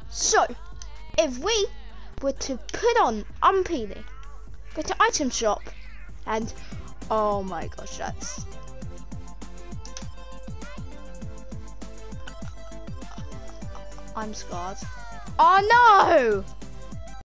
So, if we were to put on unpeeling, go to item shop, and oh my gosh, that's... I'm scarred. Oh no!